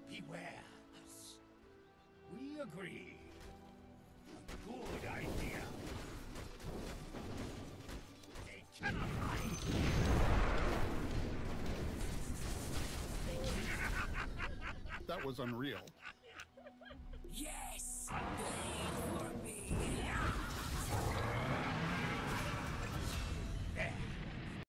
Beware us. We agree. A good idea. They cannot hide. That was unreal. Yes!